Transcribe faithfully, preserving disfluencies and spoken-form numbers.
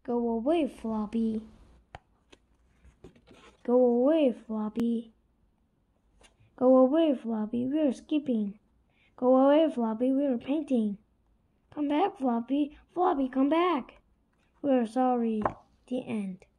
Go away, Floppy. Go away, Floppy. Go away, Floppy. We're skipping. Go away, Floppy. We're painting. Come back, Floppy. Floppy, come back. We're sorry. The end.